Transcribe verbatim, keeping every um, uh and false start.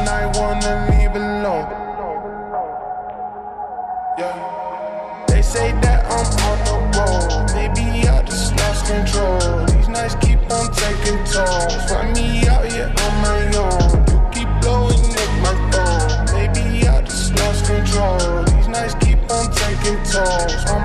and I wanna leave alone. Yeah. They say that I'm on the road, maybe I just lost control. These nights keep on taking tolls, find me out here on my own. You keep blowing up my phone, maybe I just lost control. These nights keep on taking tolls.